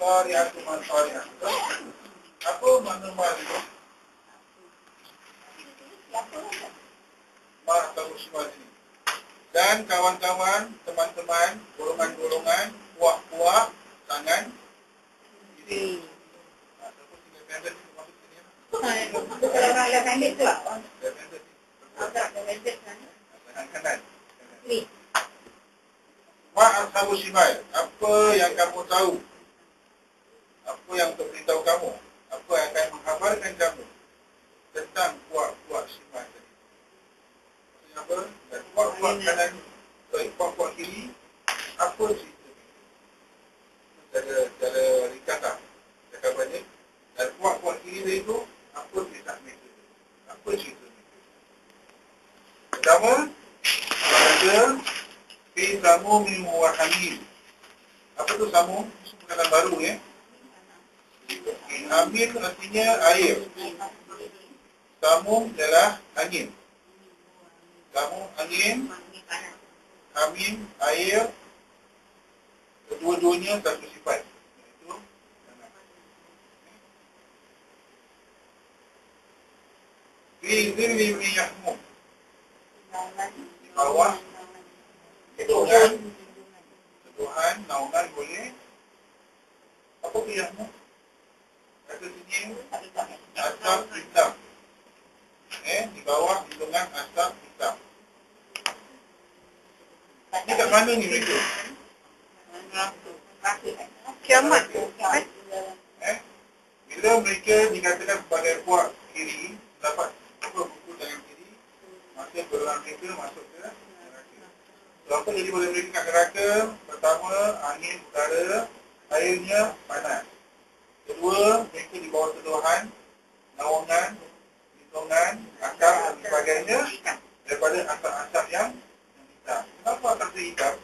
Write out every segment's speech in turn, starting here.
Sari'atu man sari'ah. Apa makna mal itu? Mak tahu semua ini. Dan kawan-kawan, teman-teman, golongan-golongan, puak-puak, tangan. Ini. Ataupun tinggal pendek itu maksud sini. Kalau orang yang pendek tu lah. Pendek. Agak pendek kan. Tangan kanan. Ni. Mak ashabu shimal. Apa yang kamu tahu? Apa yang untuk beritahu kamu? Apa yang akan menghabarkan kamu tentang puak-puak shimal tadi? Maksudnya apa? Dan puak-puak kanan, puak-puak kiri, apa cerita? Cara ringkas lah cakapannya. Dan puak-puak kiri tadi itu, apa kisah mereka? Apa cerita mereka? Pertama, ada fi samumin wa hamim. Apa tu samum? Itu perkataan baru ya. Hamim artinya air. Samum adalah angin. Samum angin, hamim air. Kedua-duanya satu sifat. Itu fi zilli min yahmum. Di bawah Tuhan, naungan boleh. Apa tu yahmum? Kata sini asap hitam. Di bawah lindungan asap hitam. Ini kat mana ni mereka? Kiamat. Bila mereka dikatakan sebagai puak kiri, dapat buku tangan kiri, maka golongan mereka masuk ke neraka. Apa jadi boleh mereka kat neraka? Pertama, angin udara, airnya panas. Kedua, mereka di bawah tuduhan, naungan, lindungan, akal dan sebagainya daripada asap-asap yang hitam. Kenapa asap hitam?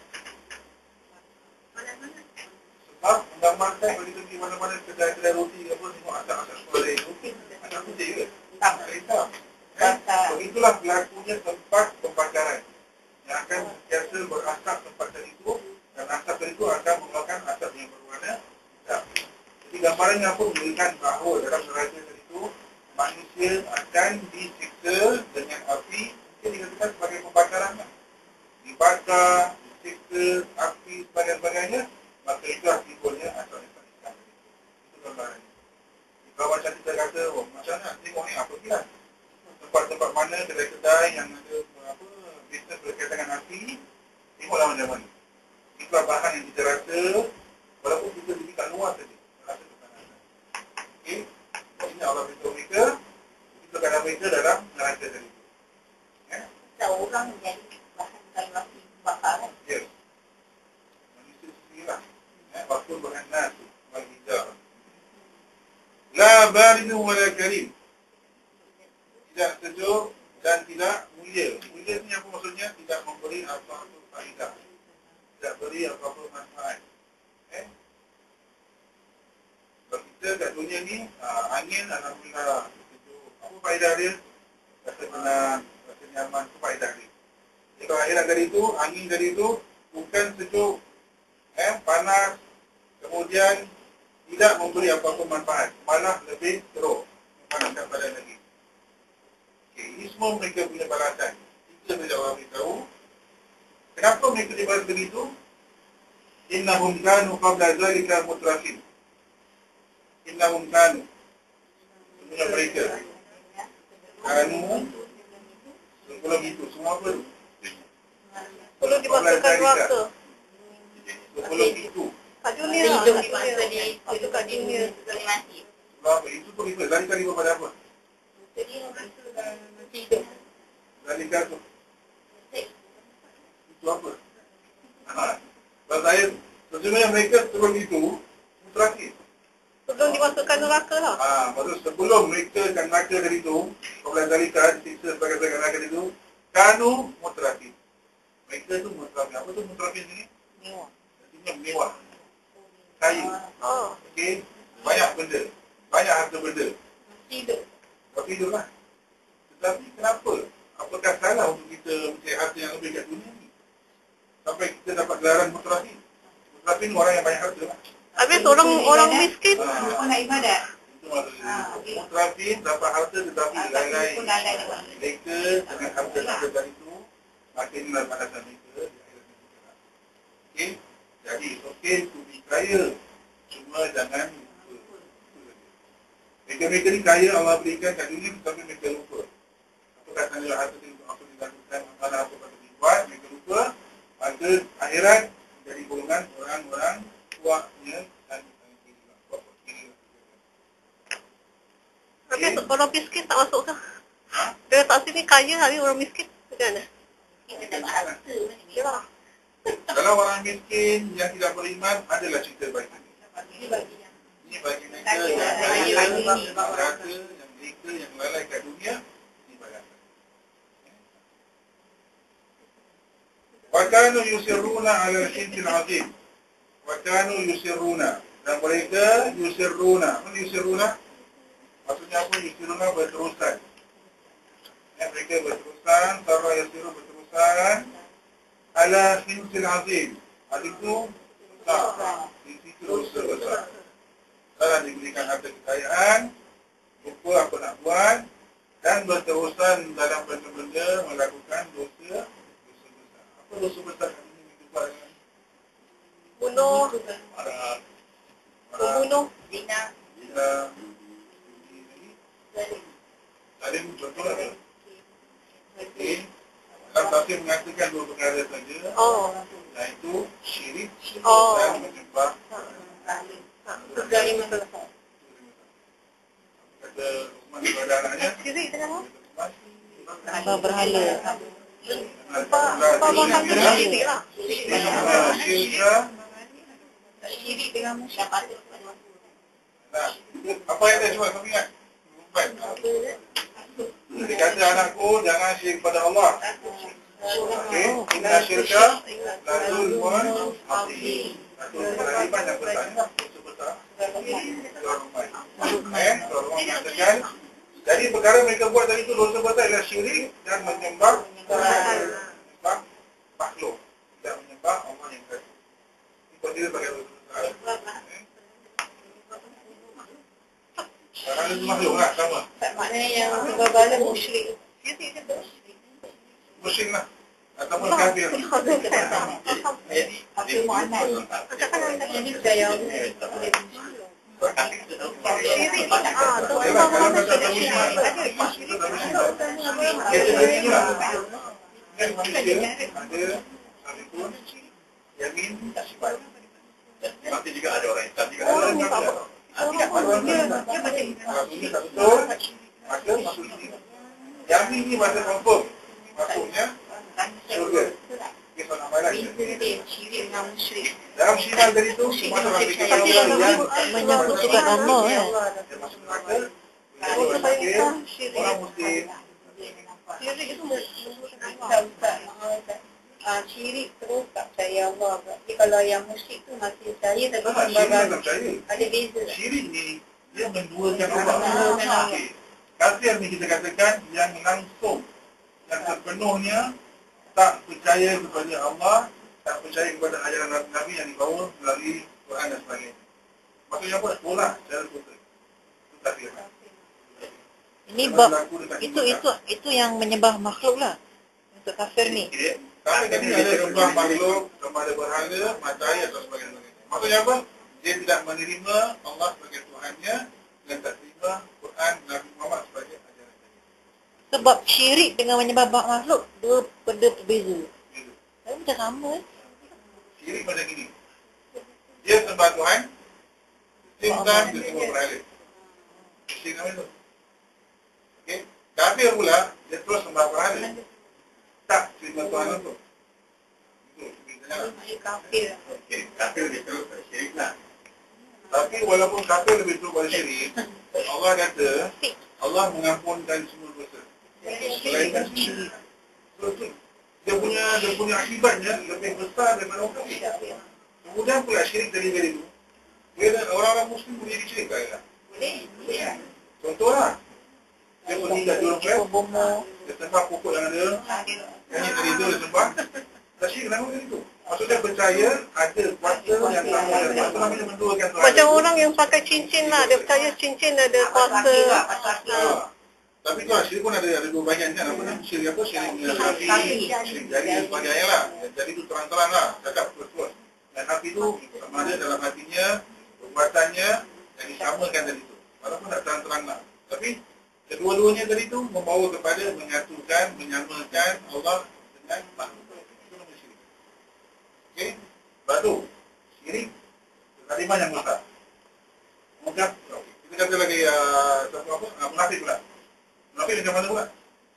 Sebab menggambarkan kalau kita pergi mana-mana kedai-kedai roti ke apa, tengok asap-asap sekolah itu, asap putih ke? Asap hitam. Begitulah berlakunya tempat pembakaran yang akan biasa berasap tempat itu, dan asap itu akan mengeluarkan asap yang berwarna hitam. Jadi gambarannya apa? Menunjukkan bahawa dalam neraka itu manusia akan disiksa dengan api, mungkin dikatakan sebagai pembakaran lah. Dibakar, disiksa, api, sebagainya, maka itulah timbulnya asap yang hitam. Itu gambarannya. Kalau macam kita kata, oh macam mana? Tengok ni apa dia? Tempat-tempat mana kedai-kedai yang ada apa bisnes berkaitan dengan api, tengoklah macam mana. Itulah bahan yang kita rasa, walaupun kita pergi kat luar saja, rasa kepanasan. Okey, ini Allah beritahu mereka, kita keadaan mereka dalam neraka tadi. Orang menjadi bahan kalau api bakar kan? Yes. Manusia sendirilah. Waktu berhannas, wal-hijar. La baridun wala karim. Tidak sejuk dan tidak mulia. Mulia ni apa maksudnya? Tidak memberi apa-apa faedah. Tidak beri apa-apa manfaat. Kalau kita kat dunia ni, angin alhamdulillah sejuk. Apa faedah dia? Rasa tenang, rasa nyaman, itu faedah dia. Jadi kalau akhirat tadi itu, angin tadi itu bukan sejuk, panas, kemudian tidak memberi apa-apa manfaat, malah lebih teruk, memanaskan badan lagi. Ini semua mereka punya balasan. Kita saja orang beritahu. Kenapa mereka dibalas begitu? Innahum kanu qabla zalika mutrafin. Innahum kanu. Sebenarnya mereka. Kanu. Sebelum itu. Semua apa tu? Perlu dimasukkan neraka. Sebelum itu. Kat dunia lah. Hidup di masa dia Itu kat dunia. sebelum mati. Sebab itu pun kita. Lari-lari kepada apa? Hidup. Lari-lari tu. Itu apa? Kalau saya, sebenarnya mereka sebelum itu, mutlaki. Sebelum dimasukkan neraka lah. Maksud sebelum mereka akan neraka dari itu, kalau dari disiksa sebagai neraka dari itu, kanu mutlaki. Mereka tu mutlaki. Apa tu mutlaki ni? Mewah. Artinya mewah. Kaya. Okey. Banyak benda. Banyak harta benda. Hidup. Tapi itulah. Tetapi kenapa? Apakah salah untuk kita mencari harta yang lebih kat dunia ni? Sampai kita dapat gelaran mutlaki. Mutlaki ni orang yang banyak harta lah. Habis orang miskin. Pun nak ibadat. Itu maksudnya. Mutrafin dapat harta tetapi lalai. Pun lalai juga. Mereka dengan harta tadi itu makinlah balasan mereka di akhirat nanti. Okey? Jadi okey to be kaya. Cuma jangan lupa. Mereka ni kaya Allah berikan kat dunia tetapi mereka lupa. Apa katanya harta itu apa dilakukan amalan apa pada dibuat mereka lupa. Maka akhirat jadi golongan orang-orang kuatnya dan kiri. Tapi orang miskin tak masuk ke? Dia tak sini kaya hari orang miskin. Macam mana? Kita dapat harta. Yalah. Kalau orang miskin yang tidak beriman adalah cerita bagi ini. Ini bagi mereka yang kaya, yang berharga, yang mereka yang lalai kat dunia dibayarkan. Wa kanu yusirruna 'ala al-hintil 'azim. Wa kanu yusirruna dan mereka yusirruna. Apa yusirruna? Maksudnya apa? Yusirruna berterusan. Mereka berterusan, sarra yasiru berterusan 'ala hintil 'azim. Itu besar. Ini dosa besar. Sekarang diberikan harta kekayaan, lupa apa nak buat, dan berterusan dalam benda-benda melakukan dosa besar. Apa dosa besar yang ini kita buat dengan Bunuh, marah, membunuh. Zina. Salim contoh apa? Okey. Dalam tafsir mengatakan dua perkara saja, Oh. iaitu syirik Oh. dan menyembah. Dari masalah. Kata Uthman kepada anaknya, Syirik dengan apa? Apa berhala. Apa masalah syirik lah. Syirik dengan musyafaat. Apa yang dia cuba kau ingat? Dia kata anakku jangan syirik pada Allah. Okey, inna syirka la zulmun azim. Satu perkara yang bertanya sebesar Orang mengatakan jadi perkara mereka buat tadi itu dosa besar ialah syirik dan menyembah makhluk, tidak menyembah Allah yang tadi. Itu dia sebagai dosa besar. Sekarang itu makhluk lah, sama. Maknanya yang berhala musyrik. Musyrik lah. Ataupun kafir. Kafir Muhammad. Ini percaya Syirik. Yalah, kalau macam Muslim, kita beginilah. Kan manusia ada salibun, yamin, sifat. Nanti juga ada orang Islam juga. Orang Islam. Kalau ini tak betul, maka masuk sini. Yamin ni masa confirm. Maksudnya syurga. Kisah nama lain. syirik dengan musyrik. Dalam syirik tadi tu, mana orang fikir yang Menyekutukan Allah ya. dia masuk neraka, orang kafir, orang Muslim. Syirik itu Syirik terus tak percaya Allah. Jadi kalau yang musyrik tu masih percaya tapi Syirik tak percaya. ada beza. Syirik ni dia menduakan Allah. Okey. Kafir ni kita katakan yang langsung, yang sepenuhnya tak percaya kepada Allah, tak percaya kepada ajaran Nabi yang dibawa melalui Quran dan sebagainya. Maksudnya apa? Tolak secara total. Itu kafir. Ini bab itu yang menyembah makhluk lah. Untuk kafir ni. Kafir tadi ada sembah makhluk, kepada berhala, matahari atau sebagainya. Maksudnya apa? Dia tidak menerima Allah sebagai Tuhannya dan tak terima Quran Nabi Muhammad sebagai ajaran. Sebab syirik dengan menyembah makhluk dua benda berbeza. Tapi macam sama Syirik macam gini. Dia sembah Tuhan, Islam dia sembah berhala. Syirik nama itu. Okey. Kafir pula, dia terus sembah berhala. Tak terima Tuhan itu. Itu bedanya. kafir. Okey, kafir dia terus syirik lah. Tapi walaupun kafir lebih teruk pada syirik, Allah kata, Allah mengampunkan semua dosa. Selainkan syirik. So, dia punya akibatnya lebih besar daripada orang kafir. Kemudian pula syirik dari itu. Orang-orang Muslim boleh jadi syirik tak? Boleh. Contohlah. Dia pergi kat Jurong West, dia sembah pokok yang ada. Yang tadi tu dia sembah. Tak syirik kenapa macam itu? Maksudnya percaya ada kuasa yang sama yang itu namanya menduakan Tuhan. Macam orang yang pakai cincin lah. Dia percaya cincin ada kuasa. Tapi tu lah, syirik pun ada dua bahagian kan. Apa nama syirik apa? Syirik hafi, syirik jari dan sebagainya lah. Jadi tu terang-terang lah, cakap terus-terus. Dan hafi tu sama ada dalam hatinya, perbuatannya yang disamakan tadi tu. Walaupun tak terang-terang lah. Tapi kedua-duanya tadi tu membawa kepada menyatukan, menyamakan Allah dengan makhluk. Itu nama syirik. Okey? Baru syirik kalimah yang besar. Mungkin kita kata lagi munafik pula. Munafik macam mana pula?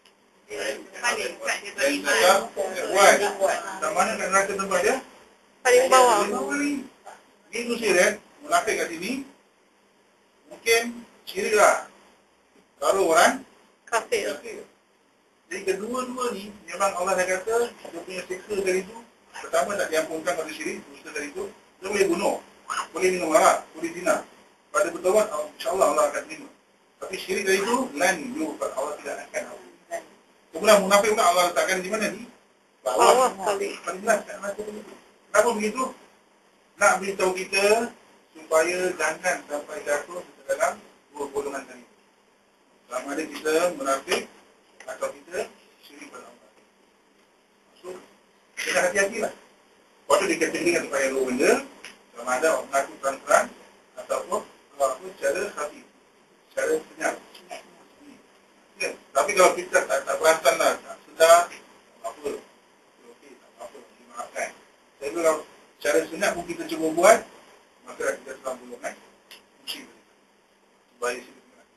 Yang cakap, yang buat. Macam mana kat neraka tempat dia? Paling bawah. Ini tu syirik, munafik kat sini. Mungkin syirik lah. Baru orang Kafir. Jadi kedua-dua ni memang Allah dah kata dia punya siksa dari itu. Pertama tak diampunkan pada syirik, dusta dari itu. Dia boleh bunuh, boleh minum arak, boleh zina. Pada bertawad, insyaAllah Allah akan terima. Tapi syirik dari itu, lan yufad, Allah tidak akan ampun. Kemudian munafik pula Allah letakkan di mana ni? Bawah sekali. Paling jelas kat neraka begitu. Kenapa begitu? Nak beritahu kita supaya jangan sampai jatuh ke dalam dua golongan tadi. Sama ada kita munafik atau kita syirik pada Allah. Maksud, kita hati-hatilah. Waktu dikategorikan supaya dua benda, sama ada orang mengaku terang-terang ataupun apa secara hati, secara senyap. Ya, tapi kalau kita tak perasan lah, tak sedar, tak apa, okey, tak apa, dimaafkan. Tapi kalau secara senyap pun kita cuba buat, maka kita dalam golongan musyrik. Supaya syirik.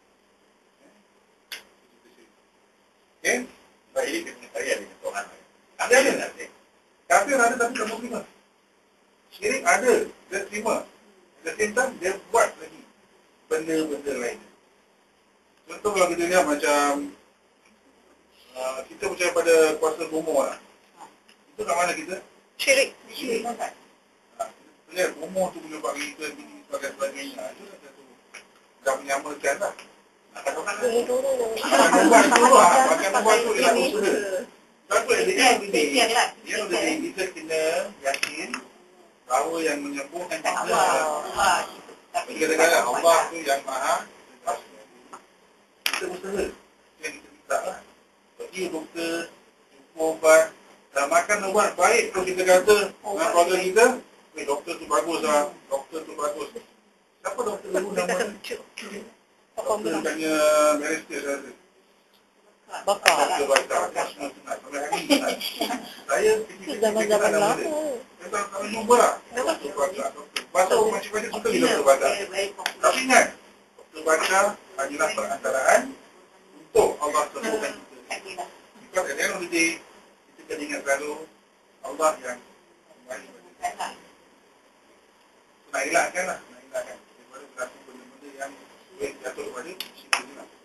Okey? Sebab ini kita percaya dengan Tuhan. Ada. Kafir ada tapi tak mau terima. Syirik ada, dia terima. At the same time, dia buat lagi benda-benda lain. Contoh kalau kita lihat macam kita percaya pada kuasa bomoh lah. Itu kat mana kita? Syirik. Kita lihat bomoh tu boleh buat kita begini sebagainya. Itu dah satu dah menyamakan lah. Makan ubat tu lah. Makan ubat tu ialah usaha. Tapi dia kita kena yakin bahawa yang menyembuhkan kita adalah kadang-kadang Allah tu yang maha kita usaha yang kita minta lah. Pergi doktor, jumpa ubat, dah makan ubat baik tu kita kata dengan keluarga kita, doktor tu bagus lah, doktor tu bagus. Siapa doktor dulu nama dia? Doktor tanya Barrister saya rasa. Bakar. Doktor Bakar, dia semua senang. Sampai hari ni senang. Saya Zaman-zaman lama. saya tak jumpa lah. Doktor Bakar. Pasal macam-macam suka di Doktor Bakar. Tapi ingat, Doktor Bakar hanyalah perantaraan untuk Allah sembuhkan kita. Because at the end of the day, kita kena ingat selalu Allah yang kembali pada kita. Nak elakkan lah. Nak elakkan. Daripada berlaku benda-benda yang jatuh kepada syirik ni lah.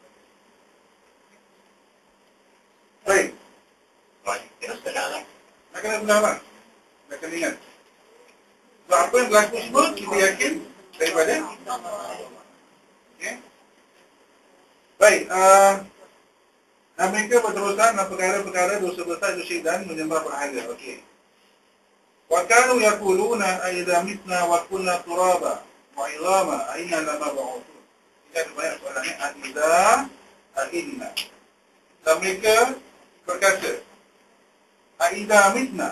Baik. Nak kena benar lah. Nak kena ingat. So, apa yang berlaku semua, kita yakin daripada okay. Baik. Dan mereka berterusan dalam perkara-perkara dosa besar, dosa syirik dan menyembah berhala. Okey. Wa kanu yaquluna aidza mitna wa kunna turaba wa idama aina lamab'uthun. Ini ada banyak soalannya aidza dan mereka berkata aidza mitna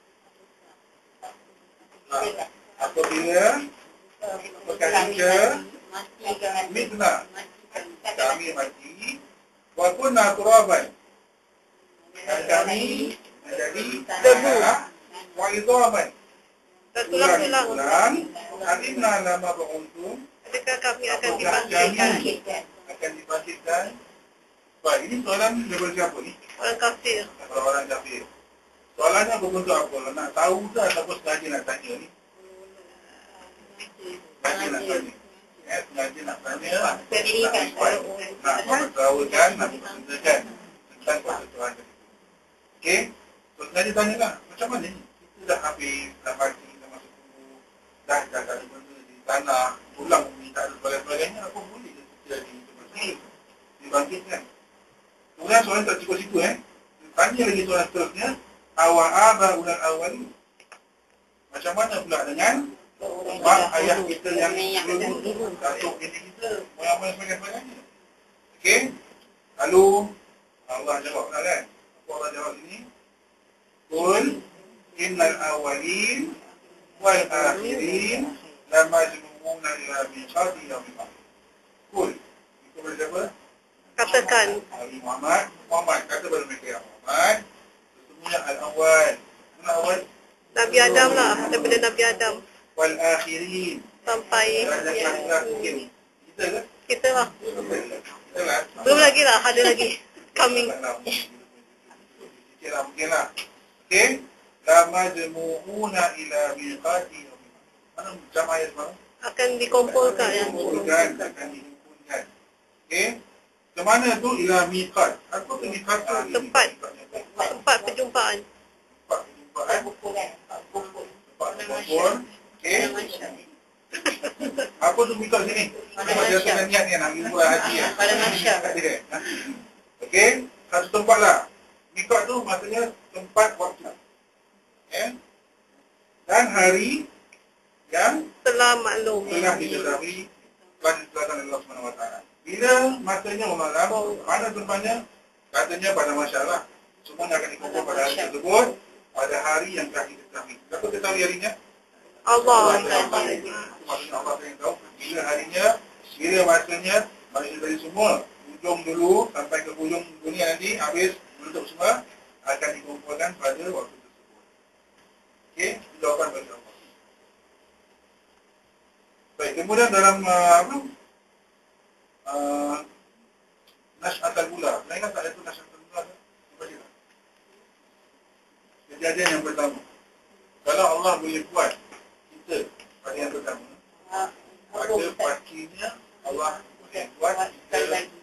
apabila berkata mitna kami mati wa kunna turaban dan kami menjadi debu wa idhaman tulang-tulang alimna lama beruntung Adakah kami akan dibangkitkan. Baik, ini soalan daripada siapa ni? Orang kafir. Orang kafir. Soalannya berbentuk apa? Nak tahu ke ataupun sengaja nak tanya ni? Sengaja nak tanya. Sengaja nak tanya. Nak mempertahukan, nak memperkenalkan tentang kuasa Tuhan. Okey? So, sengaja tanyalah. Macam mana ni? Kita dah habis, dah mati, dah masuk kubur, dah tak ada benda di tanah, tulang minta ada sebagainya, apa boleh kita jadi macam ni? Dibangkitkan. Kemudian soalan tak cukup situ. Tanya lagi soalan seterusnya. Awa'aba ulal awali. Macam mana pula dengan mak ayah kita yang dulu, datuk nenek kita, moyang-moyang sebagainya. Okey? Lalu Allah jawab kan? Apa Allah jawab ini? Qul innal awwalin wal akhirin lamajmu'una ila miqati yaumin ma'lum. Qul. Itu berapa? Katakan. Nabi Muhammad kata kepada mereka, ya Muhammad, sesungguhnya al-awwal. Mana awal? Nabi Adam lah. Daripada Nabi Adam. Wal akhirin. Sampai Kita ke? kita lah. Kita lah. Belum lagi lah. Ada lagi. Coming. Sikit lah, mungkin lah. Okey. Lamajmu'una ila miqati yaumin ma'lum. Mana jam ayat mana? Akan dikumpulkan. Ya. Dikumpulkan, akan dihimpunkan. Okey. Ke mana tu? Ila miqat. Apa tu miqat? Tempat. Tempat perjumpaan. Tempat perjumpaan. Tempat berkumpul. Okey. Apa tu miqat sini? Tempat dia tengah niat ni nak jumpa haji ya. Pada mahsyar. Okey. Satu tempat lah. Miqat tu maksudnya tempat waktu. Dan hari yang Telah maklum. telah diketahui telah ditetapkan Allah SWT. Bila masanya malam, mana tempatnya? Katanya pada masyarakat. Semua akan dikumpul pada hari tersebut, pada hari yang telah diketahui. Siapa ketahui harinya? Allah. Maksudnya Allah yang tahu. Bila harinya, bila masanya, manusia dari semua, ujung dulu sampai ke ujung dunia nanti, habis menutup semua, akan dikumpulkan pada waktu tersebut. Okey, jawapan bagi Allah. Baik, kemudian dalam Nash'atul Ula. Pernah ingat tak itu Nash'atul Ula? Kejadian yang pertama. Kalau Allah boleh buat kita pada yang pertama, pada pastinya Allah boleh buat kita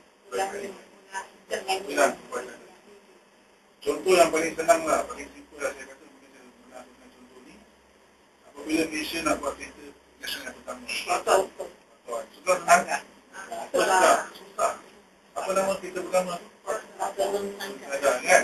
bilang kepada. Contoh yang paling senang lah, paling simple lah saya kata, boleh saya menggunakan contoh ni. Apabila Malaysia nak buat kereta nasional yang pertama. Susah senang? Susah. Apa nama kita pertama? Ada kan?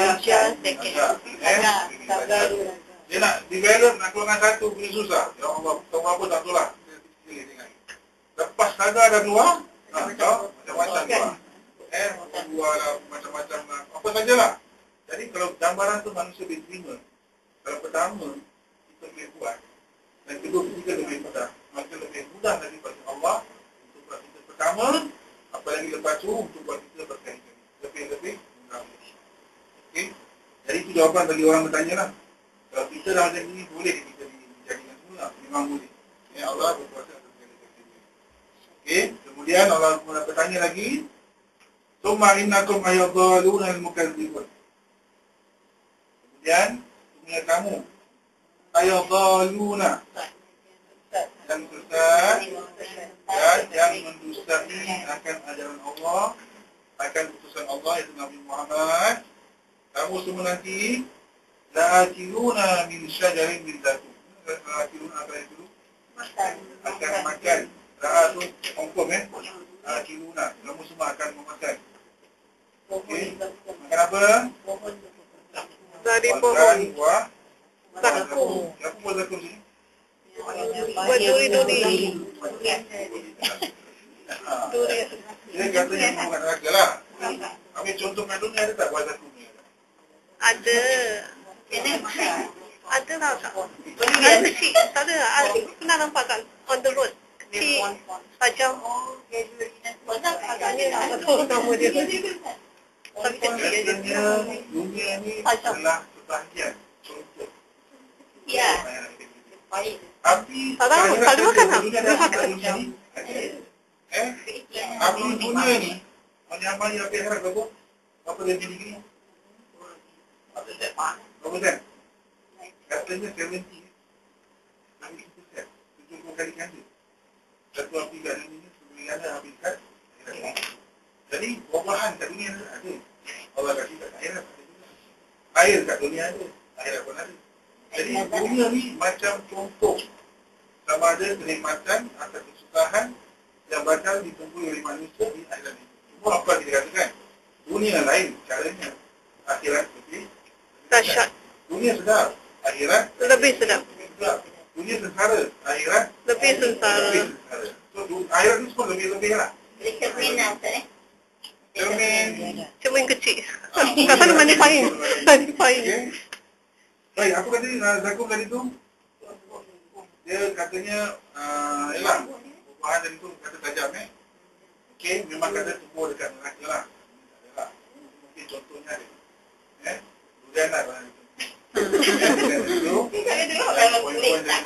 Dia nak develop, nak keluarkan satu punya susah. Ya Allah, tahu apa tak tahu lah. Lepas saga dah keluar, macam-macam keluar. Keluar lah, macam-macam lah. Apa sajalah. Jadi kalau gambaran tu manusia boleh terima. Kalau pertama, kita boleh buat. Dan kedua, ketiga lebih mudah. Maka lebih mudah lagi bagi Allah untuk buat kita pertama, apalagi lepas tu untuk buat kita berkali-kali. Lebih-lebih mudah. Okey? Jadi itu jawapan bagi orang bertanya lah. Kalau kita dah macam ini, boleh kita dijadikan semua? Memang boleh. Ya Allah berkuasa atas segala-galanya. Okey? Kemudian Allah bertanya lagi, Summa innakum ayyadhaluna al-mukadzibun. Kemudian, sungguh kamu ayyadhaluna yang sesat dan yang mendustai akan ajaran Allah, akan putusan Allah iaitu Nabi Muhammad. Kamu semua nanti la'akiluna min syajarin min zakum. La'akiluna apa itu? Akan makan. La'atu ongkom la'akiluna. Kamu semua akan memakan. Okey. Makan apa? Dari pohon. Buah Zakum. Apa buah zakum sini? Berduri-duri. Duri. Dia katanya bukan neraka lah. Ambil contoh kat dunia ada tak buah zakum ni? Ada. Ada lah tak? Ada kecil. Tak ada lah. Pernah nampak kan? On the road. Kecil. Tajam. Agaknya tak tahu nama dia. Tapi kecil je. Katanya dunia ni adalah sebahagian contoh. Ya. Baik. Api Tak tahu, tak ada makan tak? dunia dah dunia ni. Api dunia ni menyamai api akhirat berapa? Berapa degree? Berapa sen? Katanya 70. 70 kali ganda. Satu api kat dunia ni 10 ganda api kat akhirat. Jadi buah-buahan kat dunia ada. Allah kasih kat akhirat ada juga. Air kat dunia ada, akhirat pun ada. Jadi dunia ni macam contoh sama ada kenikmatan atau kesusahan yang bakal dikumpul oleh manusia di akhirat ini. Semua apa kita katakan? Dunia lain caranya, akhirat lebih Dahsyat. Dunia sedap, akhirat Lebih sedap. sedap. Dunia sengsara, akhirat Lebih sengsara. lebih sengsara. So, akhirat ni semua lebih-lebih lah. Cermin. Cermin kecil. Kat sana magnifying. Magnifying. Okay. Baik, apa kata Zakum tadi tu? Dia katanya, yalah, perubahan tadi tu kata tajam Okey, memang kata tubuh dekat neraka lah. Yalah. Mungkin contohnya dia. Durian lah barang itu. Poin-poin tadi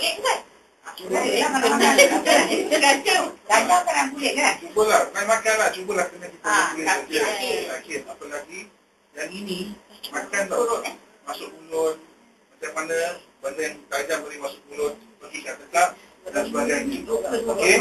tu. Cubalah, bukan makan lah. Cubalah kena kita sakit. Apalagi yang ini, makan tau. Masuk mulut, macam mana benda yang tajam boleh masuk mulut, pergi kat tekak dan sebagainya. Okey.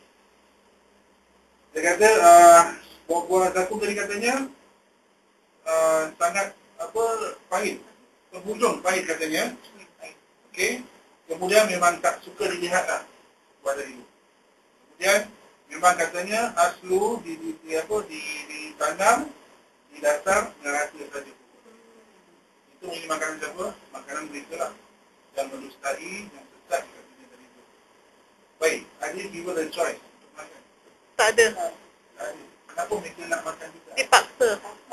Dia kata, buah-buah zakum tadi katanya sangat pahit. Penghujung pahit katanya. Okey. Kemudian memang tak suka dilihat lah buah tadi. Kemudian memang katanya aslu ditanam di dasar neraka saja. Itu ini makanan siapa? Makanan mereka lah. Yang mendustai, yang sesat katanya tadi itu. Baik, ada given a choice untuk makan. Tak ada. Kenapa mereka nak makan juga? Dipaksa.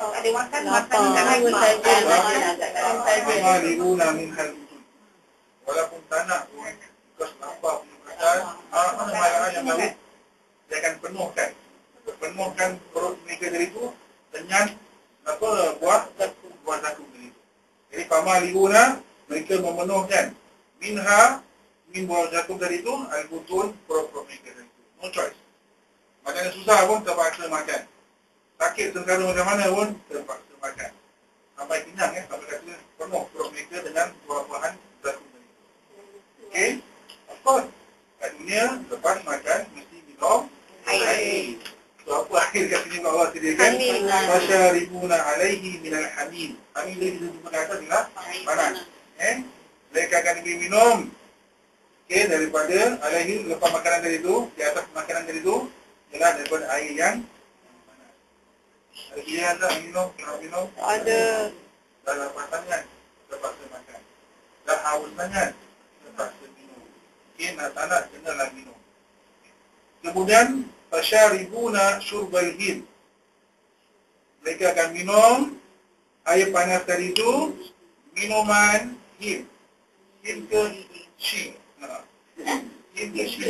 Maliuna min hal utun. Walaupun tak nak pun, because lapar punya makan, mana marah yang tahu, dia akan penuhkan perut mereka dari itu dengan buah zakum dari itu. Jadi pamaliuna, mereka memenuhkan min buah zakum dari itu, al-butun perut-perut mereka dari itu. No choice. Macam susah pun terpaksa makan. Sakit sengsara macam mana pun terpaksa makan. Sampai kenyang sampai kata penuh perut mereka dengan buah-buahan zakum tadi. Okey? Of course. Kat dunia lepas makan mesti minum air. So apa air kat sini Allah sediakan? Masyaribuna alaihi minal hamim. Hamim dia disebut kata adalah panas. Mereka akan diberi minum. Okey, daripada alaihi lepas makanan tadi tu, di atas makanan tadi tu ialah daripada air yang panas. Ada pilihan tak minum? Kalau minum? Ada. Dah lapar sangat, terpaksa makan. Dah haus sangat, terpaksa minum. Okey, tak nak, kenalah minum. Kemudian, fasyaribuna syurbal him. Mereka akan minum air panas tadi itu, minuman him. Him ke shi? Him ke shi?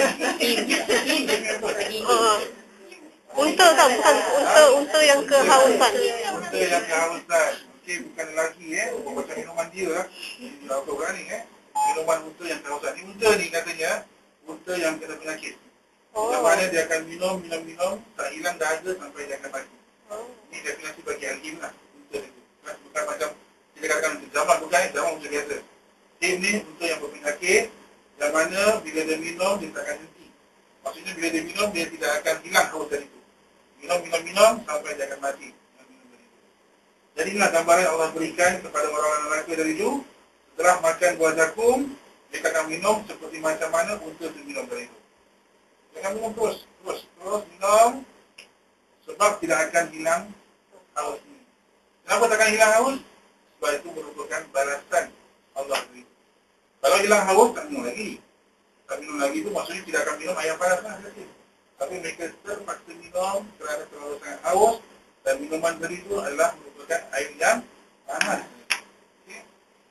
Unta tak? Bukan unta yang kehausan. Unta yang kehausan. Okey, bukan lelaki macam minuman dia lah. Apa orang ni minuman unta yang kehausan. Ni unta ni katanya unta yang kena penyakit. Yang mana dia akan minum, tak hilang dahaga sampai dia akan mati. Ini definisi bagi al-him lah. Unta itu. Bukan macam kita katakan zaman macam biasa. Him ni unta yang berpenyakit, yang mana bila dia minum, dia tak akan henti. Maksudnya bila dia minum, dia tidak akan hilang haus dari itu. Minum sampai dia akan mati. Jadi inilah gambaran Allah berikan kepada orang-orang neraka dari itu. Setelah makan buah zakum, mereka akan minum seperti macam mana unta itu minum dari itu. Jangan minum terus minum, sebab tidak akan hilang haus ini. Kenapa tak akan hilang haus? Sebab itu merupakan balasan Allah dari itu. Kalau hilang haus, tak minum lagi. Tak minum lagi itu maksudnya tidak akan minum air panas lah. Tapi mereka terpaksa minum kerana terlalu sangat haus, dan minuman tadi itu adalah merupakan air yang panas. Okay.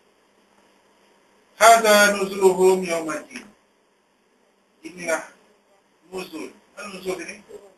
Hadza nuzuluhum yawmaddin. Inilah nuzul. Mana nuzul ini?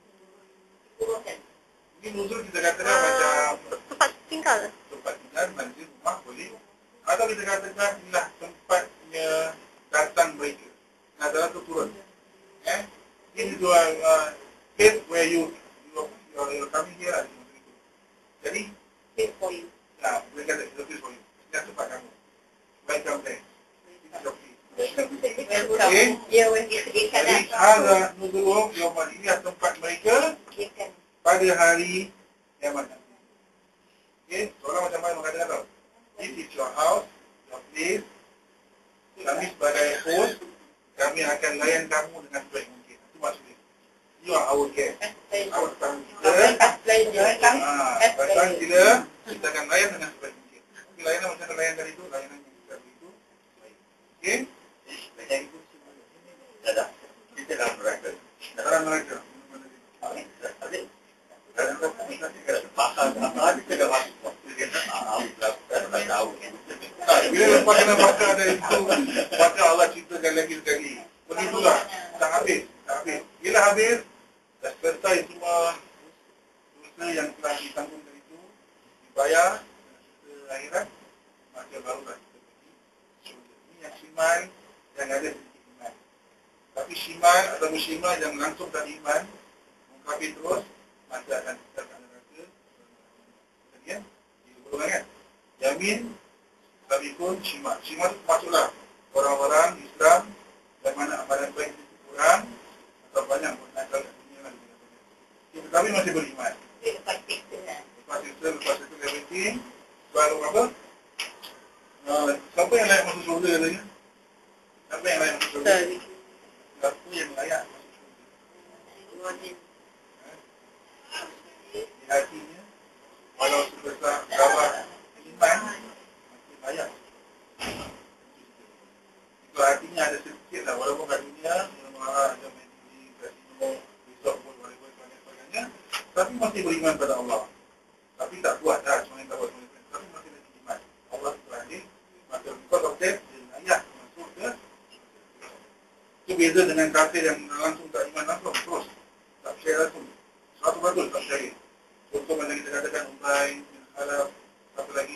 Ini nuzul kita katakan macam Tempat tinggal. Tempat tinggal, manzil, rumah boleh. Atau kita katakan inilah tempatnya datang mereka. Adalah itu turun. This is your place where you're coming here. Jadi, Wait for you. boleh kata it's a place for you. Ini tempat kamu. Welcome there. This is your place. Okay. Jadi, hadza nuzuluhum yawmaddin. Ini tempat mereka pada hari kiamat. Okay. Seorang macam mana mengatakan tau? This is your house, your place. Kami sebagai host, kami akan layan kamu dengan sebaik mungkin. Itu maksudnya. You are our guest. Our tamu kita. Datang kita akan layan dengan sebaik mungkin. Okey, layanan macam mana layanan tadi tu, layanan yang kita beri itu. Okey? Macam itu dah dah. Kita dalam neraka. Dalam mereka. Bila lepas kena baca ada itu, baca Allah ceritakan lagi sekali. Begitulah, tak habis. Bila habis, dah selesai semua dosa yang telah ditanggung itu, dibayar, dan akhirat, maka barulah kita pergi syurga. Ini yang iman yang ada sedikit iman. Tapi syiman atau musliman yang langsung tak iman, mengkafir terus, maka akan kita ke neraka. Kemudian, diulang kan? Yamin, sabikun, syiman. Syiman itu masuklah orang-orang Islam yang mana amalan baik itu kurang atau banyak nakal kat dunia lah. Tapi masih beriman. Lepas itu everything, baru apa? Siapa yang layak masuk surga katanya? Siapa yang layak masuk surga? Siapa yang layak masuk surga? Di hatinya, walau sebesar darah iman, masih layak. Itu artinya ada sedikit lah, walaupun kat dunia, ada medisi, kasino, resort pun, whatever, dan sebagainya, tapi masih beriman pada Allah. Tapi tak buat dah, semuanya tak buat semuanya. Tapi masih lagi iman. Allah SWT, maka because of that, dia layak masuk ke. Itu beza dengan kafir yang langsung tak iman langsung, terus. Tak percaya langsung. 100% tak percaya. Contoh macam kita katakan Ubay, bin Khalaf, apa lagi?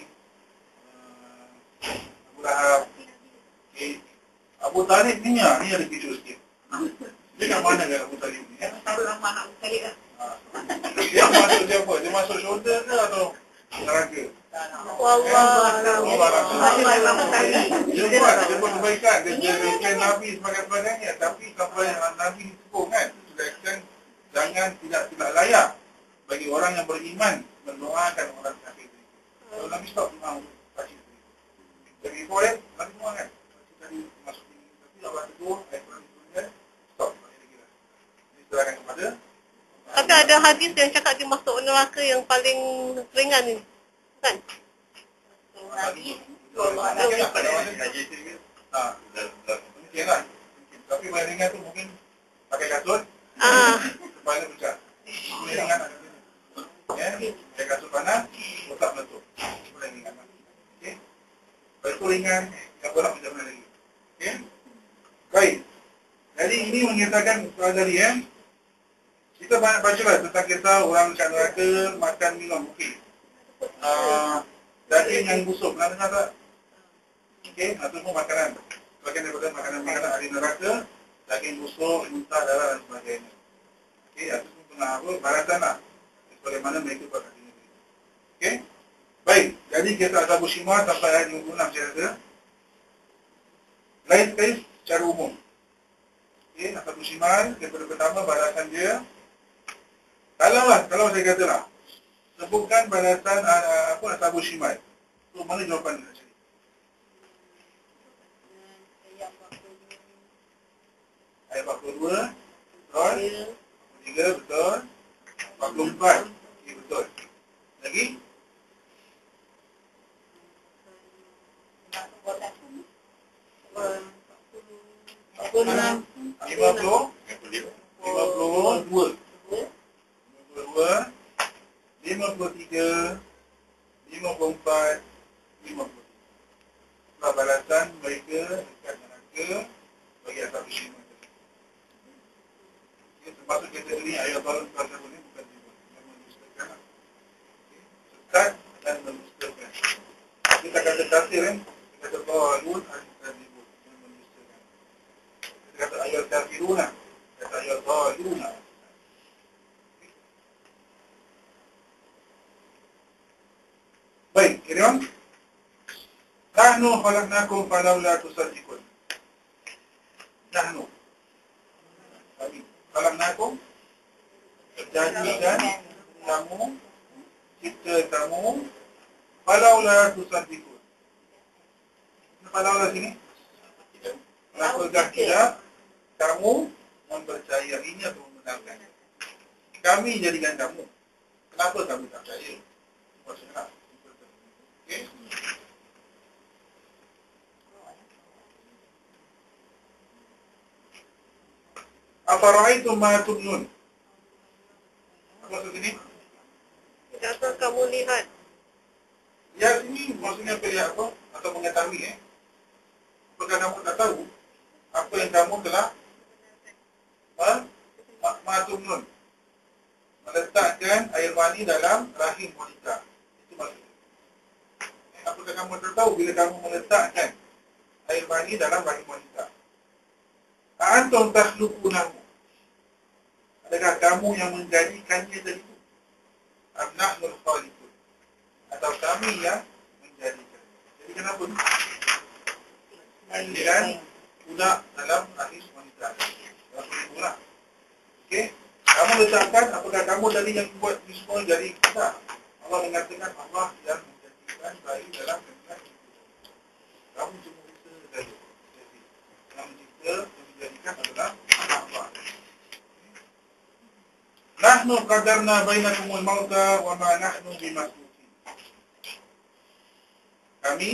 Abu Lahab. Okay. Abu Talib ni ada kecoh sikit. Dia kat mana kan Abu Talib ni? Tahu nama Abu Talib lah. Dia masuk siapa? Dia masuk syurga ke atau neraka? Dia buat kebaikan. Dia extend Nabi sebagainya. Tapi sampai Nabi disebut kan, dia extend jangan tidak layak bagi orang yang beriman mendoakan orang kafir. Kalau Nabi stop memang pasti. Jadi boleh Nabi semua kan. Tadi masuk ini. Tapi Allah tegur, ayat Quran itu stop. Ini serahkan kepada. Tapi ada hadis yang cakap dia masuk neraka yang paling ringan ni. Kan? Mungkin lah. Tapi paling ringan tu mungkin pakai kasut supaya pecah. Paling ringan lah. Ya, pakai kasut panas, otak meletup. Paling ringan lah. Okay. Kalau itu ringan, yang bolak macam mana lagi. Okay. Baik. Jadi ini menyatakan soal tadi kita banyak bacalah tentang kisah orang kat neraka makan minum. Okey. Daging yang busuk, pernah dengar tak? Okey, itu semua makanan. Bagian daripada makanan-makanan ahli neraka, daging busuk, muntah, darah dan sebagainya. Okey, itu semua pernah apa? Balasan lah. Bagaimana mereka buat hati negeri. Okey? Baik, jadi kisah Ashabul Shimar sampai ayat 56 saya rasa. Lain sekali secara umum. Okey, Ashabul Shimar, daripada pertama balasan dia. Kalau saya katalah, sebutkan balasan Ashabul Shimar. So, mana jawapan dia? Ayat 42, betul. 43, betul. 44, okay, betul. Lagi? Lima puluh 52, 53, 54, 50. Itulah balasan mereka dekat neraka bagi Ashabul Shimar. Termasuk kategori ayat Allah tersebut ini bukan yang mendustakan. Sesat dan mendustakan. Kita kata tafsir kita kata Tawalun al-Tazibun yang mendustakan. Kita kata ayat Tafsiruna, kata ayat Tawaluna. Baik, kira Nahnu khalaqnakum falawla tusaddiqun. Nahnu kami khalaqnakum, jadikan kamu, cipta kamu, falawla tusaddiqun. Falawla sini, kenapakah tidak kamu mempercayainya atau membenarkannya? Kami jadikan kamu, kenapa kamu tak percaya? Maksudnya, okay. Afara'aitum ma tumnun. Apa maksud ini? Tidakkah kamu lihat? Ya, sini maksudnya pilih apa? Atau mengetahui apakah kamu tak tahu apa yang kamu telah ma tumnun, meletakkan air mani dalam rahim wanita. Itu maksudnya. Apakah kamu tahu bila kamu meletakkan air mani dalam rahim wanita? Antum takhluqunahu. Adakah kamu yang menjadikannya dari itu? Am nahnul khaliqun. Atau kami yang menjadikan. Jadi kenapa ni? Menjadikan budak dalam rahim wanita. Dalam perhubungan. Okey. Kamu letakkan, apakah kamu dari yang buat ini semua dari kita? Allah mengatakan Allah yang menjadikan bayi dalam kandungan ibu. Kamu cuma bisa dari jadi yang mencipta, yang menjadikan adalah Allah. Nahnu qadarna bainakumul mauta wa ma nahnu bimasbuqin. Kami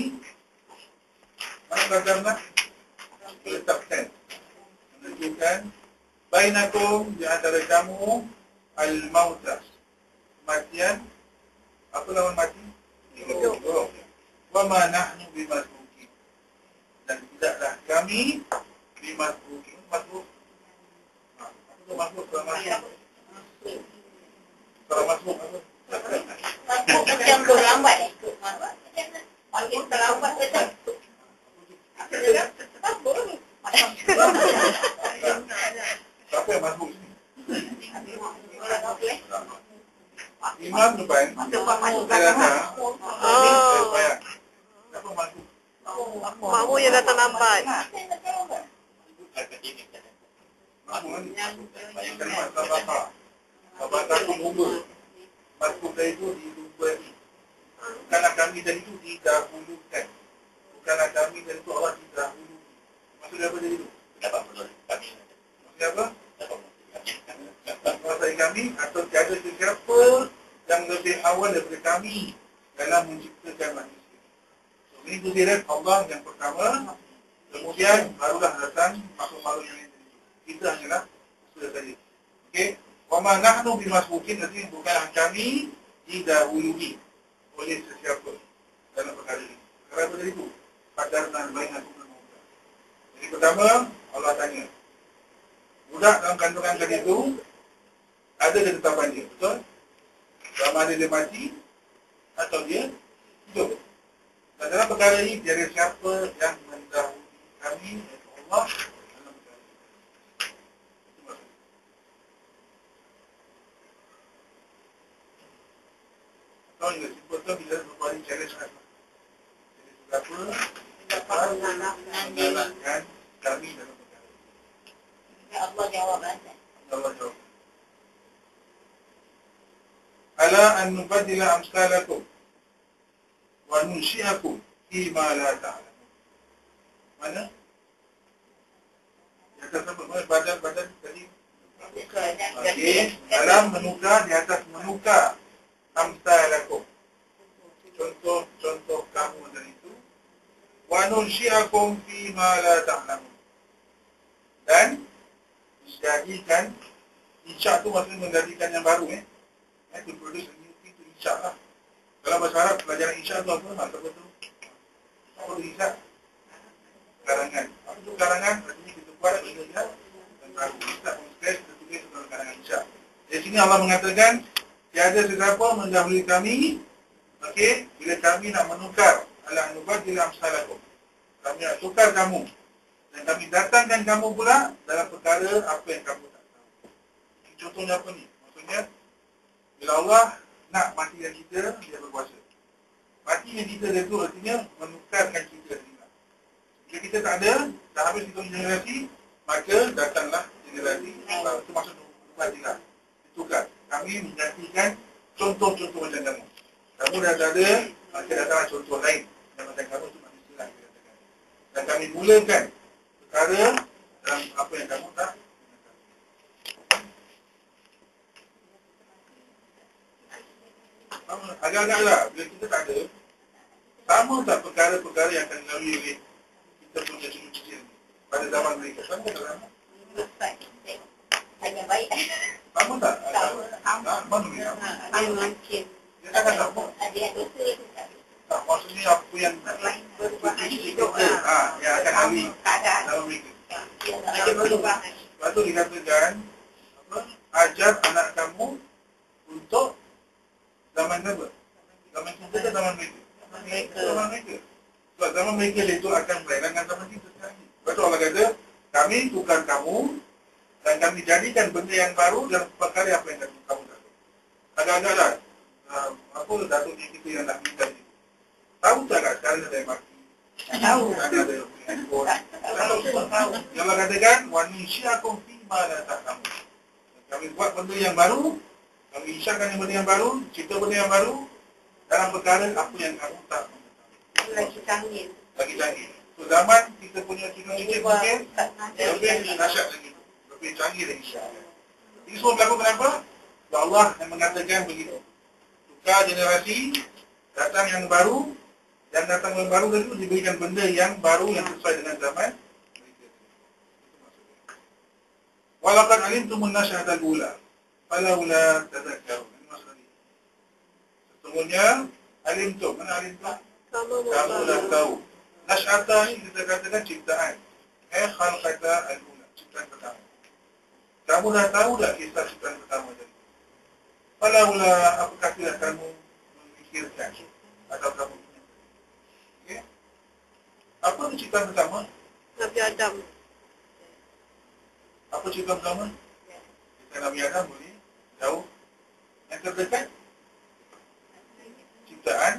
qadarna letakkan, menentukan bainakum di antara kamu al-mauta, kematian. Apa lawan mati? Hidup. Wa ma nahnu bimasbuqin. Dan tidaklah kami bimasbuqin. Masbuk. Apa itu masbuk? Kalau masbuk apa? Macam terlambat. Makin terlambat betul. Siapa yang masbuk sini? Imam depan. Saya datang. Saya bayar. Siapa masbuk? Makmu yang datang lambat. Masbuk kan? Kalimat sabaka. Sabaka itu lumba. Masbuk dari itu dilumbai. Bukanlah kami dari itu didahulukan. Bukanlah kami dari itu Allah didahului. Maksudnya apa dari itu? Maksudnya apa? Maksudnya kami atau tiada sesiapa yang lebih awal daripada kami dalam menciptakan manusia. So, ini kusirat Allah yang pertama. Kemudian barulah datang makhluk-makhluk yang lain. Kita hanyalah sudah tadi. Okey. Wa ma nahnu bimasbuqin, artinya bukanlah kami didahului oleh sesiapa dalam perkara ini. Perkara apa tadi itu? Qadarna bainakumul mauta. Jadi pertama Allah tanya, budak dalam kandungan tadi itu ada ketetapan dia, betul? Sama ada dia mati atau dia hidup. Dan dalam perkara ini tiada siapa yang mendahului kami, iaitu Allah dalam perkara ini. Itu maksudnya. Atau yang simpulkan bila berbalik challenge apa? Jadi apa? Mengalahkan kami dalam perkara ini. Allah jawab anda. Allah jawab. Ala an nubaddila amsalakum wa nunsyi'akum fi ma la ta'lamun. Mana? Di atas apa? Badan tadi. Okey. Dalam menukar, di atas menukar amsalakum. Contoh kamu dari itu. Wa nunsyi'akum fi ma la ta'lamun. Dan menjadikan insya' tu maksudnya menjadikan yang baru to produce a new thing to insya' lah. Dalam bahasa Arab pelajaran insya' tu apa? Apa tu? Apa tu insya'? Karangan. Apa tu karangan? Artinya kita buat benda yang baru. Kita mengkes, kita tulis dalam karangan insya'. Di sini Allah mengatakan tiada sesiapa mendahului kami. Okey, bila kami nak menukar ala nubaddila amsalakum. Kami nak tukar kamu. Dan kami datangkan kamu pula dalam perkara apa yang kamu tak tahu. Contohnya apa ni? Maksudnya, bila Allah nak matikan kita, dia berkuasa. Matikan kita itu artinya menukarkan kita dengan. Bila kita tak ada, dah habis hidup generasi, maka datanglah generasi. Itu maksud berubah. Ditukar. Kami menggantikan contoh-contoh macam kamu. Kamu dah tak ada, maka datanglah contoh lain. Yang macam kamu itu manusia lah. Dan kami mulakan perkara dalam apa yang kamu tak. Agak-agak lah, bila kita tak ada, sama tak perkara-perkara yang akan dilalui oleh kita punya cucu-cucu pada zaman mereka? Sama tak lama? Sama tak? Mana ni? Mungkin. Dia takkan sama. Tak, maksudnya apa yang yang akan hari dalam mereka. Ada perubahan. Lepas tu dikatakan ajar anak kamu untuk zaman apa? Zaman kita ke zaman mereka? Zaman mereka. Sebab zaman mereka itu akan berlainan dengan zaman kita sekarang. Lepas tu Allah kata, kami tukar kamu dan kami jadikan benda yang baru dalam perkara apa yang kamu tahu. Agak-agak lah. Apa datuk kita yang nak minta itu? Tahu tak kat sekarang ada yang mati? Tahu. Ada yang punya handphone. Tahu semua tahu. Yang Allah katakan, wanisyakum fima la ta'lamun. Kami buat benda yang baru, kami isyakan benda yang baru, cipta benda yang baru dalam perkara apa yang kamu tak mengetahui. Lagi canggih. Lagi canggih. So zaman kita punya teknologi mungkin lebih dahsyat lagi, lebih canggih lagi. Ini semua berlaku kenapa? Sebab Allah yang mengatakan begitu. Tukar generasi, datang yang baru, dan datang yang baru itu diberikan benda yang baru yang sesuai dengan zaman mereka. Itu maksudnya. Walaqad alimtumun nasy'atal ula, falawla tadhakkarun. Ini maksudnya. Sesungguhnya alimtum, mana alimtum? Kamu dah tahu. Nasy'ata ini kita katakan ciptaan. Khalqata al-ula, ciptaan pertama. Kamu dah tahu tak kisah ciptaan pertama tadi? Falawla, apakah tidak kamu memikirkan atau kamu ingat? Okay. Apa itu ciptaan pertama? Nabi Adam. Apa ciptaan pertama? Kita Nabi Adam boleh jauh. Yang terdekat? Ciptaan?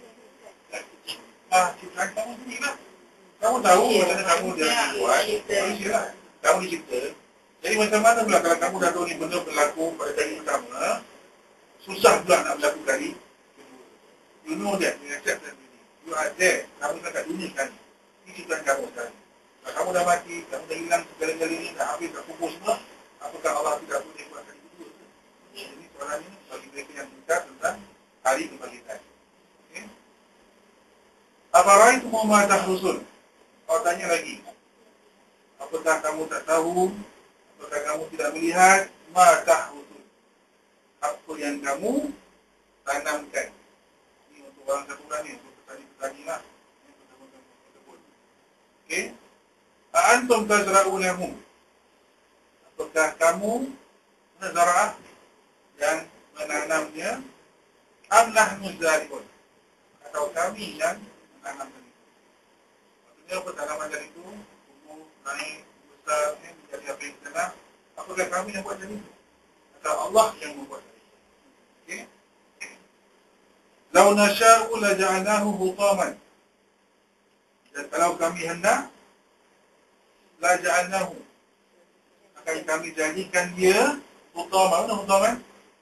Ciptaan kamu sendiri lah. Kamu tahu macam mana kamu dia buat. Manusia lah. Kamu dicipta. Jadi macam mana pula kalau kamu dah tahu ni benda berlaku pada kali pertama, susah pula nak berlaku kali kedua. You know that, you accept that. You are there. Kamu dah kat dunia sekarang. Ini ciptaan kamu sekarang. Kalau kamu dah mati, kamu dah hilang segala-galanya, dah habis, dah kubur semua, apakah Allah tidak boleh buat kali kedua? Jadi soalan ini bagi mereka yang minta tentang hari kebangkitan. Okay? Afaraitum ma tahrusun? Kau tanya lagi. Apakah kamu tak tahu? Apakah kamu tidak melihat? Ma tahrusun? Apa yang kamu tanamkan? Ini untuk orang satu orang ni, untuk petani-petani lah. Okey? Antum tazra'unahu? Apakah kamu nazara'ah yang menanamnya? Am nahnu zari'un? Atau kami yang menanamkan itu? Maksudnya apa tanaman dari itu? Tumbuh, naik, besar, menjadi apa yang kita nak? Apakah kami yang buat dari itu? Atau Allah yang membuat dari itu? Okey? Lau nasya'u la ja'alnahu hutaman. Dan kalau kami hendak, la ja'alnahu, akan kami jadikan dia hutaman. Mana hutaman?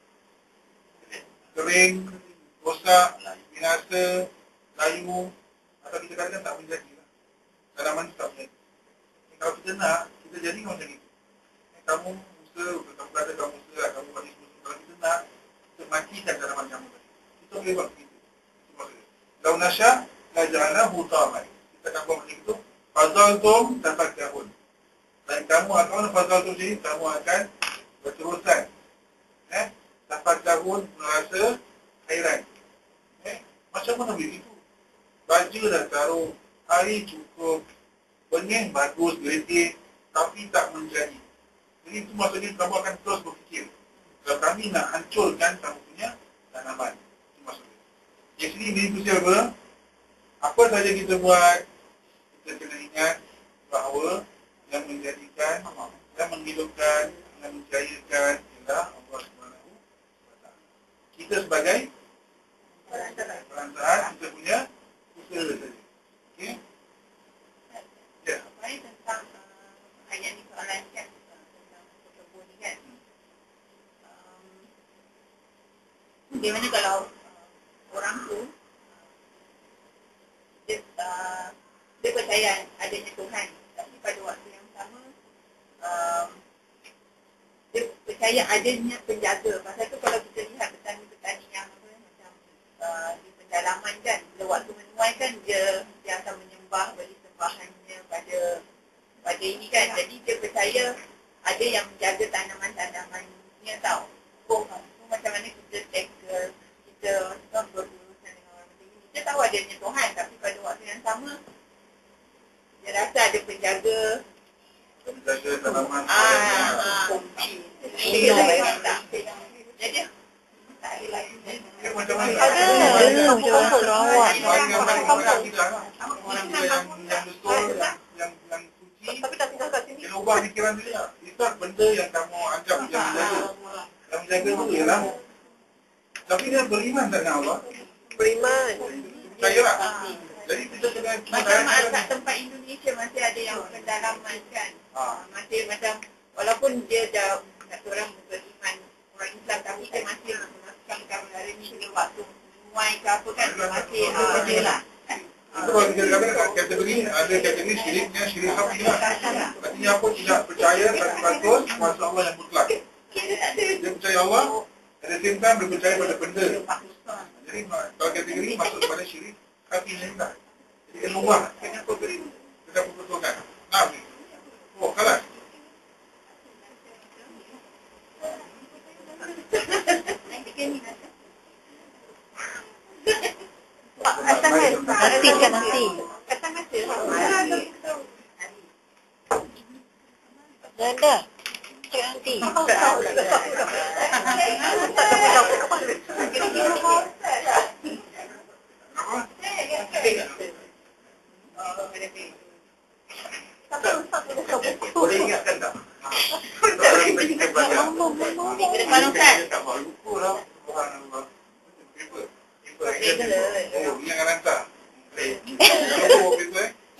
Kering, rosak, binasa, layu, atau kita katakan tak menjadi lah. Tanaman itu tak menjadi. Kalau kita nak, kita jadikan macam itu. Kamu usaha, kamu kata kamu usaha, kamu bagi semua. Kalau kita nak, kita matikan tanaman kamu tadi. Kita boleh buat begitu. Itu maksudnya. Lau nasya' la ja'alnahu hutaman. Kita akan buat macam itu. Fazaltum tafakkahun. Dan kamu akan fazaltum sini, kamu akan berterusan. Tafakkahun, merasa hairan. Macam mana begitu? Baju dah taruh, hari cukup, benih bagus, geritik, tapi tak menjadi. Jadi itu maksudnya kamu akan terus berfikir. Kalau kami nak hancurkan kamu punya tanaman. Itu maksudnya. Di sini itu siapa? Apa saja kita buat, kita kena ingat bahawa yang menjadikan, yang menghidupkan, yang menjayakan ialah Allah Subhanahu wa Ta'ala. Kita sebagai perantaraan, kita punya usaha saja. Okey? Ya. Apa ni tentang ayat ni soalan kan tentang kebun ni kan. Bagaimana kalau orang tu dia percaya adanya Tuhan, tapi pada waktu yang sama dia percaya adanya penjaga. Pasal tu kalau kita lihat petani-petani yang macam di pendalaman kan, bila waktu menuai kan dia akan menyembah, beri sembahannya pada ini kan. Jadi dia percaya ada yang menjaga tanaman-tanamannya tau. Macam mana kita tackle, kita berurusan dengan orang macam ni. Kita tahu adanya Tuhan, tapi pada waktu yang sama, dia rasa ada penjaga. Menjaga tanaman. Jadi, macam mana? Ada jual Sarawak. Orang yang betul, yang suci. tapi tak tinggal kat sini. Kena ubah fikiran dia. Itu benda yang kamu anggap yang menjaga. Yang menjaga itu ialah. Tapi dia beriman tak dengan Allah? Beriman. Percayalah. Jadi kita kena Macam kat tempat Indonesia masih ada yang pendalaman kan. Masih macam, walaupun dia dah satu orang beriman orang Islam, tapi dia masih memasukkan perkara ni ke waktu menuai ke apa kan, masih ada lah. Itu kalau kita katakan kategori, ada kategori syiriknya syirik hafizah. Artinya apa? Tidak percaya 100% kuasa Allah yang mutlak. Dia percaya Allah, at the same time dia percaya pada benda. Jadi kalau kategori masuk kepada syirik hafizah. Jadi kena ubah. Kita betulkan. Nah, oh kalah. Nasi kan nasi. Ada. Cik nanti. Boleh ingatkan tak? Kita belajar. Tak mahu buku lah. Oh, ini yang hantar. Oh, gitu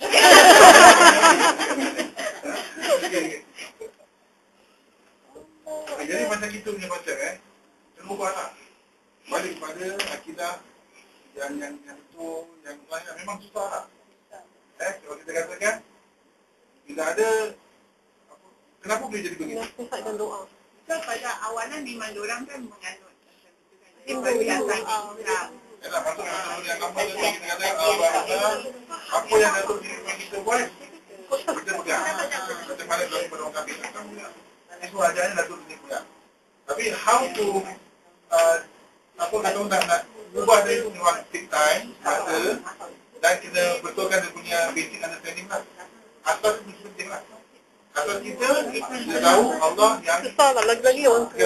Jadi macam kita punya konsep kena ubahlah. Balik pada akidah yang betul, yang lain memang susah lah. Kalau kita katakan tidak ada kenapa boleh jadi begitu? So pada awalan memang diorang kan menganut simbol yang Islam. Yalah, masuk yang lama tu kita katakan apa yang Datuk Seri kita buat, kita pegang. Macam mana kalau kita orang kafir, kita pegang. Itu ajarannya Datuk Seri pegang. Tapi how to apa kata orang nak ubah dia itu memang take time, masa, dan kena betulkan dia punya basic understanding lah. Asas itu penting lah. Asas kita tahu Allah yang Susah lah, lagi-lagi orang tua.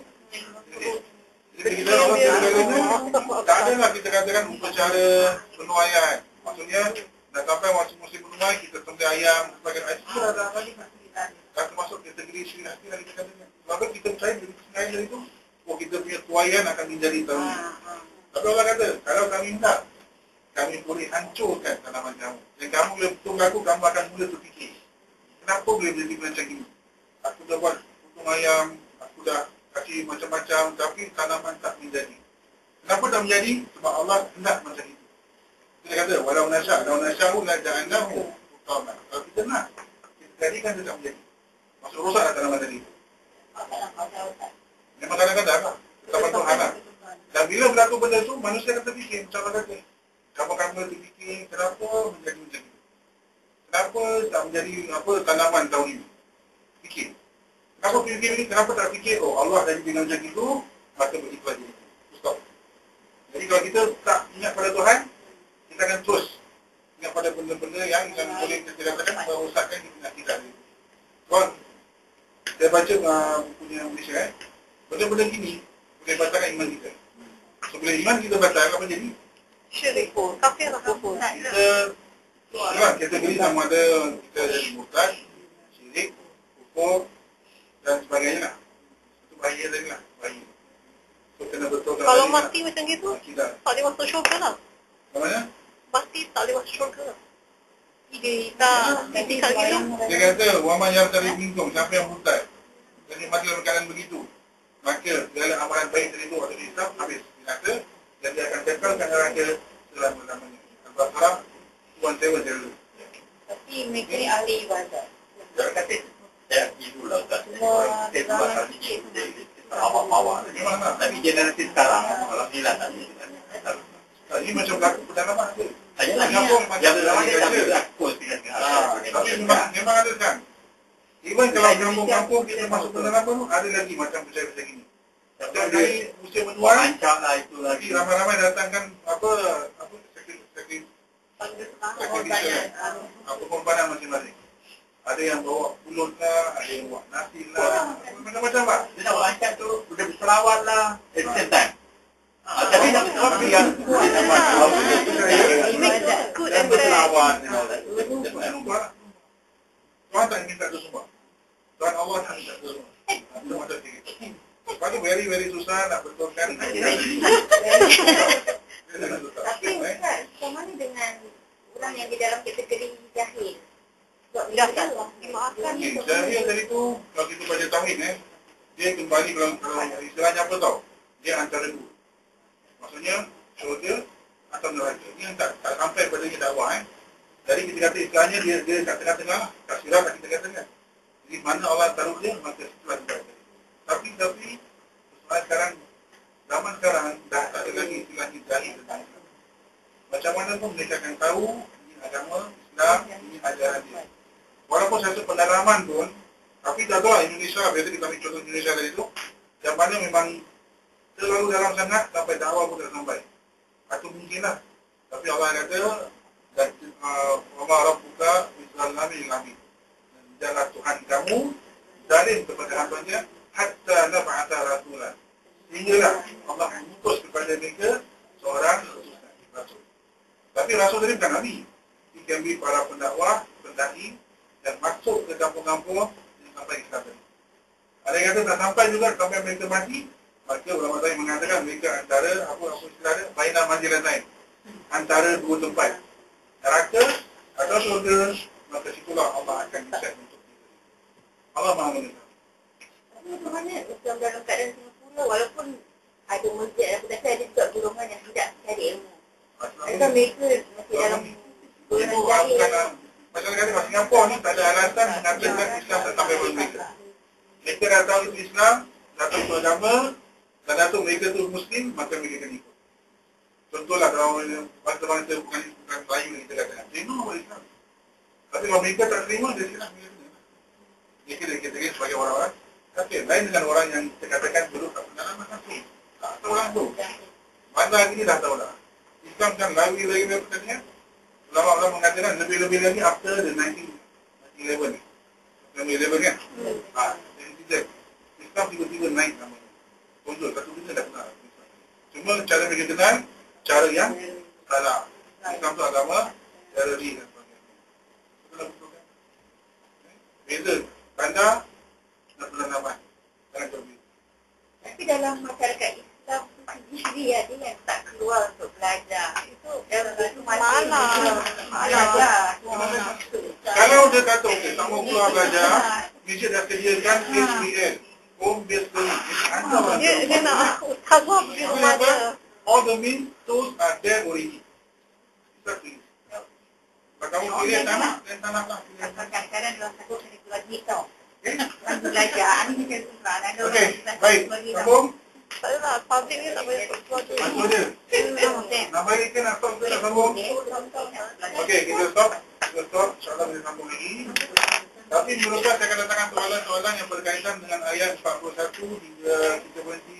Jadi kita orang tak ada lah kita katakan upacara penuaian. Maksudnya dah sampai waktu musim menuai kita sembelih ayam sebagainya. Itu dah ada lagi. Tak termasuk kategori syirik hati lagi kita katakan. Sebab kita percaya dari sengaja dari itu, kita punya tuaian akan menjadi tahun. Tapi Allah kata, kalau kami tak, kami boleh hancurkan tanaman kamu. Dan kamu boleh betul aku, kamu akan mula terfikir. Kenapa boleh jadi macam ini? Aku dah buat potong ayam, aku dah kasih macam-macam, tapi tanaman tak menjadi. Kenapa tak menjadi? Sebab Allah hendak macam itu. Kita kata, walau nasya'u la ja'alnahu hutaman. Kalau kita nak, kita jadikan dia tak menjadi. Maksud rosaklah tanaman tadi. Memang kadang-kadang lah. Tanaman Tuhan lah. Dan bila berlaku benda tu, manusia akan terfikir. Macam Allah kata, kamu akan mula terfikir, kenapa menjadi macam itu? Kenapa tak menjadi tanaman tahun ini? Fikir. Kenapa fikir ini? Kenapa tak fikir? Oh, Allah dah dengan macam itu, maka begitu saja. Stop. Jadi kalau kita tak ingat pada Tuhan, kita akan terus ingat pada benda-benda yang boleh kita katakan merosakkan kita. Tuan, saya baca bukunya Malaysia, benda-benda gini boleh batalkan iman kita. So, bila iman kita batal, apa jadi? Syirik pun, kafir lah pun. Kita kategori sama ada kita jadi murtad, syirik, kufur dan sebagainya lah. Itu bahaya tadi lah, bahaya. So, kena betulkan Kalau tadi mati macam gitu, akidah. tak boleh masuk syurga lah. Namanya? Mati tak boleh masuk syurga lah. Tak, tinggal gitu. Dia kata, wama yartari minkum, siapa yang murtad. Jadi mati dalam keadaan begitu. Maka segala amalan baik dari itu waktu dihisap, habis. Dia kata, dan dia akan kekalkan neraka selama-lamanya. Al-Baqarah 170. Tapi mereka ni ahli ibadat. Dia kata, saya ibulah kat saya buat kali dia awak-awak. Tapi generasi sekarang, alhamdulillah tak ada. Ini macam berlaku pendalaman tu. Yang ada tak berlaku dengan Tapi memang ada kan. Even kalau kampung-kampung kita masuk pengalaman pun ada lagi macam percaya-percaya gini. Macam dari musim menua, Rancang lah itu lagi. ramai-ramai datangkan apa sacrifice, pengorbanan masing-masing. Ada yang bawa pulut lah, ada yang bawa nasi lah, macam-macam lah. Dia nak rancang tu, sudah berselawat lah. At the same time. Tapi nak orang yang Good and bad. berselawat and all that. Sumpah. Tuhan tak minta tu semua. Tuhan Allah tak minta tu semua. Itu macam sikit. Lepas tu very susah nak betulkan. Tapi Ustaz, macam mana dengan orang yang di dalam kategori jahil? Sebab Dah dia tak dimaafkan. Jahil tadi tu, kalau kita baca tauhid dia kembali kalau istilahnya apa tau? Dia antara dua. Maksudnya, syurga atau neraka. Ini yang tak sampai pada dia dakwah. Jadi kita kata istilahnya dia kat tengah-tengah, kat sirah kat tengah-tengah. Jadi mana Allah taruh dia, maka situlah dia. Tapi sekarang, zaman sekarang dah tak ada lagi istilahnya jahil tentang Islam. Macam mana pun mereka akan tahu ini agama Islam, ini ajaran dia. Walaupun satu pendalaman pun, tapi tak tahu Indonesia, biasa kita ambil contoh Indonesia tadi tu, yang mana memang terlalu dalam sangat sampai dakwah pun tak sampai. Atau mungkinlah. Tapi Allah kata, dan Allah Rabbuka Bismillah Nabi. Janganlah Tuhan kamu zalim kepada hambanya hatta nab'atha rasulan. Sehinggalah Allah mengutus kepada mereka seorang rasul. Tapi rasul tadi bukan Nabi. Dia can be para pendakwah, pendai dan masuk ke kampung-kampung yang sampai Islam tadi. Ada yang kata tak sampai juga sampai mereka mati. Maka ulama saya mengatakan mereka antara apa istilah dia, bainal manzilatain. Antara dua tempat. Neraka atau surga, maka situlah Allah akan decide untuk kita. Allah Maha mengetahui. Tapi macam mana Islam dalam keadaan Singapura walaupun ada masjid, aku kata ada juga golongan yang tidak cari ilmu. Adakah mereka masih dalam golongan jahil? Macam kata kat Singapura ni tak ada alasan mengatakan Islam tak sampai pada mereka. Mereka dah tahu itu Islam, dah tahu itu agama, dan dah tahu mereka tu Muslim, maka mereka kena ikut. Contohlah kalau bangsa-bangsa bukan Melayu yang kita katakan, they know about Islam. Tapi kalau mereka tak terima, dia silap mereka kena. Mereka dia katakan sebagai orang-orang kafir. Lain dengan orang yang kita katakan dulu tak pengalaman kafir. Tak tahu langsung. Mana hari ni dah tahu dah. Islam kan lagi pertanyaan. Ulama-ulama mengatakan lebih-lebih lagi after the 1911 kan? Islam tiba-tiba naik namanya. Konjol, satu dunia dah kenal. Cuma cara mereka kenal, cara yang salah. Islam tu agama, teori dan sebagainya. Betul kan? Beza, bandar dan penanaman. Jangan berbeza. Tapi dalam masyarakat Islam sendiri ada yang tak keluar untuk belajar. Itu Malah. Kalau dia kata, okay, tak mau keluar belajar, Malaysia dah sediakan HBL, Home Based Learning. Anda orang Dia nak ustazah pergi rumah dia. all the means, tools are there already. Exactly. Kalau kamu pilih tanah, dan tanah lah. kadang-kadang dia takut kena keluar duit tau. Orang belajar, ni macam tu lah. Ada orang Okey, yang baik. Sambung. Tak adalah, public ni tak payah keluar tu. Bantu dia. Nak balik ke nak stop ke nak sambung? Okey, kita stop. InsyaAllah boleh sambung lagi. Tapi menurut saya akan datangkan soalan-soalan yang berkaitan dengan ayat 41 hingga 33